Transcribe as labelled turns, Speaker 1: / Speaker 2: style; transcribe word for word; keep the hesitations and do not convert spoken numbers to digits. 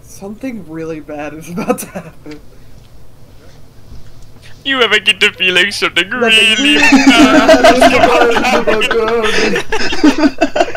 Speaker 1: Something really bad is about to happen.
Speaker 2: You ever get the feeling something
Speaker 1: Nothing
Speaker 2: really
Speaker 1: really
Speaker 2: bad
Speaker 1: bad is about to happen.